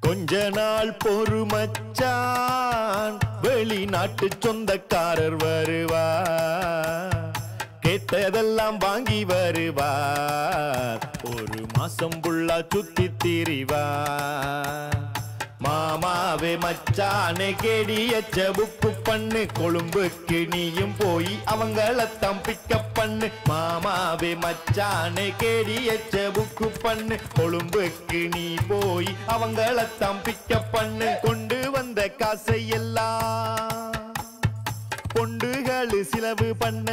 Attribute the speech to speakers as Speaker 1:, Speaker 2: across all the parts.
Speaker 1: கொஞ்ச நாள் பொறுமச்சான் வெளிநாட்டு சொந்தக்காரர் வருவார் கேட்டதெல்லாம் வாங்கி வருவார் ஒரு மாசம் புள்ளா சுத்தி திரிவார் மாமாவே மச்சானே கேடியச்ச புக்கு பண்ணு கொழும்புக்கு நீயும் போய் அவங்களத்தான் பிக்கப் பண்ணு மாமாவே மச்சானே கேடியச்ச புக்கு பண்ணு கொழும்புக்கு நீ போய் அவங்களத்தான் பிக்கப் பண்ணு கொண்டு வந்த காசை எல்லாம் பொண்டுகள் செலவு பண்ண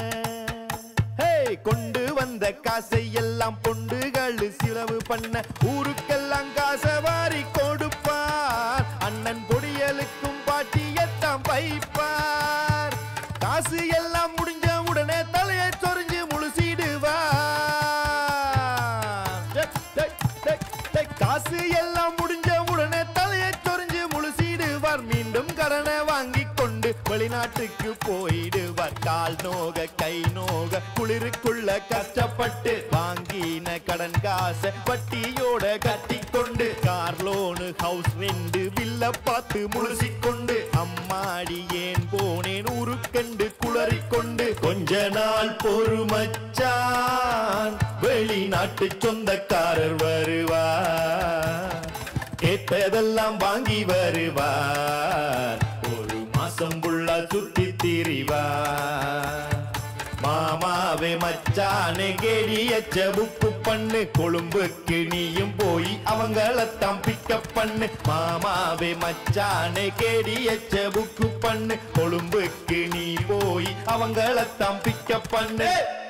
Speaker 1: கொண்டு வந்த காசை எல்லாம் பொண்டுகள் செலவு பண்ண ஊருக்கெல்லாம் காசை வாரி கொடுப்பார் அண்ணன் பொடியலுக்கும் பாட்டியத்தான் வைப்பார் காசு எல்லாம் முடிஞ்ச உடனே தலையை சொரிஞ்சு முழுசிடுவார் காசு எல்லாம் முடிஞ்ச உடனே தலையை சொரிஞ்சு முழுசிடுவார் மீண்டும் கடனை வாங்கி கொண்டு வெளிநாட்டுக்கு போயிடுவார் கால் நோக கை நோக குளிருக்குள்ள கஷ்டப்பட்டு வாங்கின கடன் காசை வட்டியோட கட்டி கொண்டு கார் லோனு ஹவுஸ் ரெண்டு வில்ல பார்த்து முழுசிக்கொண்டு அம்மாடி ஏன் போனேன் ஊருக்கண்டு குளறிக்கொண்டு கொஞ்ச நாள் பொறுமச்சான் வெளிநாட்டு சொந்தக்காரர் வருவார் கேட்டதெல்லாம் வாங்கி வருவார் ஒரு மாசம் புள்ளா சுத்தி திரிவார் மாமாவே மச்சானே கேடியச்ச புக்கு பண்ணு கொழும்புக்கு நீயும் போய் அவங்களத்தான் பிக்கப் பண்ணு மாமாவே மச்சானே கேடியச்ச புக்கு பண்ணு கொழும்புக்கு நீ போய் அவங்களத்தான் பிக்கப் பண்ணு